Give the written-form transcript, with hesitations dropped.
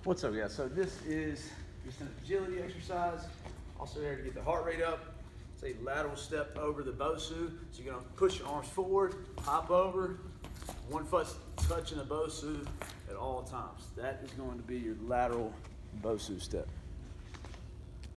What's up, guys? So this is just an agility exercise, also there to get the heart rate up. It's a lateral step over the BOSU. So you're gonna push your arms forward, hop over, one foot's touching the BOSU at all times. That is going to be your lateral BOSU step.